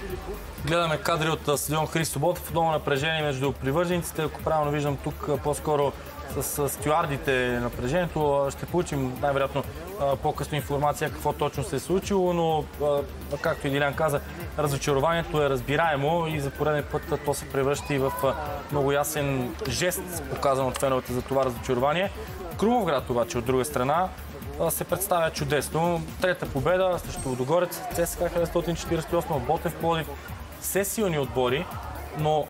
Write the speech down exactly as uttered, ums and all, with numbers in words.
Гледаме кадри от стадион Христо Ботев. Много напрежение между привържениците. Ако правилно виждам тук по-скоро с стюардите напрежението. Ще получим най-вероятно по-късно информация какво точно се е случило, но както и Дилян каза, разочарованието е разбираемо и за пореден път то се превръща и в много ясен жест, показан от феновете за това разочарование. Крумовград обаче от друга страна се представя чудесно. Трета победа срещу Лудогорец, ЦСКА хиляда деветстотин четиридесет и осем, Ботев, Пловдив. Все силни отбори, но